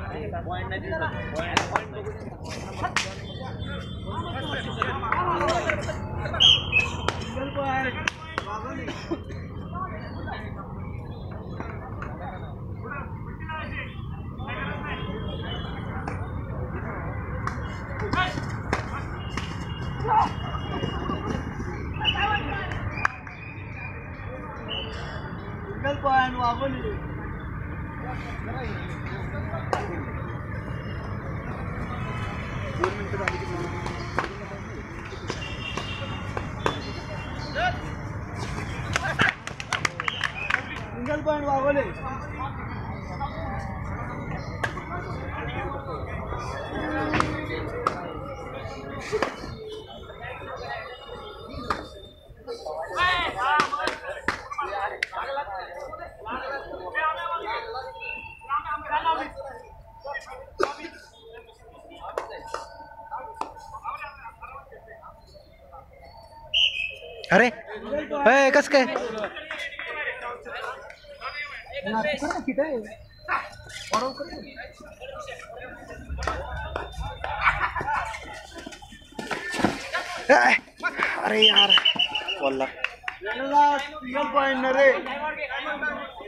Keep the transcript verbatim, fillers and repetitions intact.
point वापरली single point वागवले अरे ए, कस काय अरे यार वल्ला सिंगल पॉइंट न रे